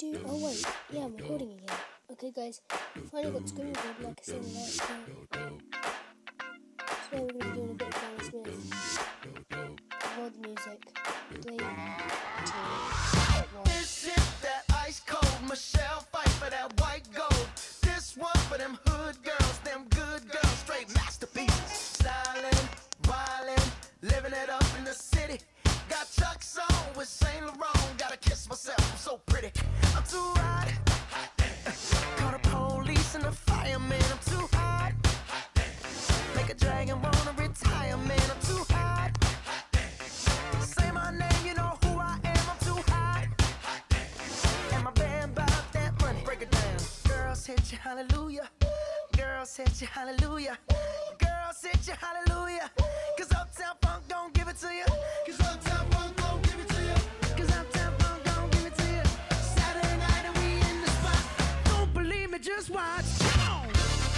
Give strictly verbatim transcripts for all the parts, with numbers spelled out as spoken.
two. Oh wait, yeah, I'm recording again. Okay, guys, finally got screen record like I said in the last time. Today we're going to be doing a bit of Danny Smith. Roll the music. Three, two, one. This is that ice cold Michelle fight for that white gold. This one for them hood girls, them good girls, straight masterpieces. Stylin', wildin', living it up in the city. Got Chuck's on with Saint Laurent. Gotta kiss myself, I'm so pretty. I'm too hot. Call the police and the fireman. I'm too hot. Make a dragon wanna retire, man. I'm too hot. Say my name, you know who I am. I'm too hot. And my band bought that money. Break it down. Girls hit you, hallelujah. Girls hit you, hallelujah. Girls hit you, hallelujah. Cause Uptown Funk don't give it to you. Cause Uptown Funk don't give it to you. Cause Uptown Funk don't give it to you. Saturday night and we in the spot. Don't believe me, just watch. Come on.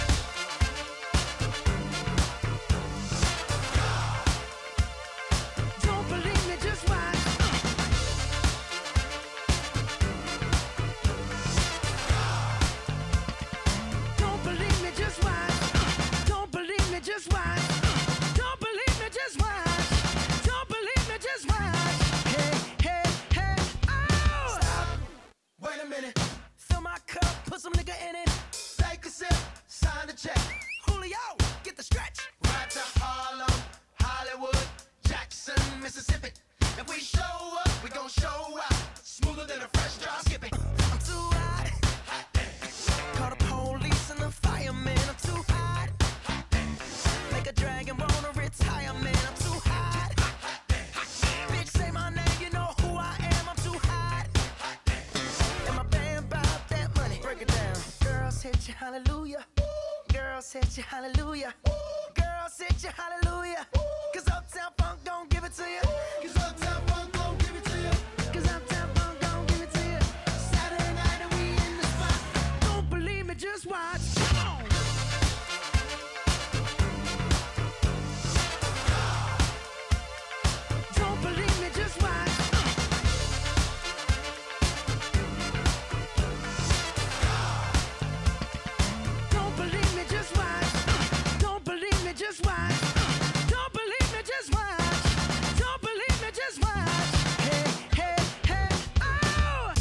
Don't believe me, just watch. Don't believe me, just watch. Don't believe me, just watch. Don't believe me, just watch. Don't believe me, just watch. Hey, hey, hey, oh! Stop. Wait a minute. Fill my cup, put some nigga in it. Take a sip, sign the check. Julio, get the stretch. Right to Harlem, Hollywood, Jackson, Mississippi. If we show up, we gon' show out. Smoother than a fresh drop. Skip it. I'm too hot. Call the police and the fireman. I'm too hot. Make a dragon wanna retire, man. I'm too hot. Bitch, say my name, you know who I am. I'm too hot. And my band bought that money. Break it down. Girls hit you, hallelujah. Girls hit you, hallelujah. Girls hit you, hallelujah. Cause Uptown Funk don't give it to you. Cause Uptown Funk don't give it to you. Cause Uptown Funk don't give it to you. Saturday night and we in the spot. Don't believe me, just watch. Come on. Don't believe me, just watch. Don't believe me, just watch. Don't believe me, just watch. Don't believe me, just watch. Don't believe me, just watch. Hey, hey, hey, oh!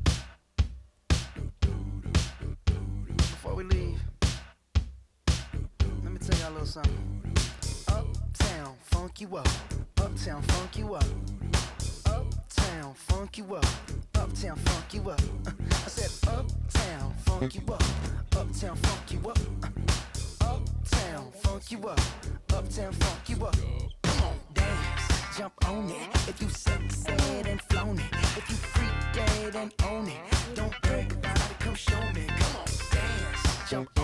Before we leave, let me tell y'all a little something. Uptown, funk you up. Uptown, funk you up. Uptown, funk you up. Uptown, funk you up. Uh, I said uptown, funk you up. Uptown, funk you up. Uh, uptown, funk you up. Uptown, funk you up. Come on, dance, jump on it. If you sexed and flown it. If you freak dead and own it. Don't brag about it, come show me. Come on, dance, jump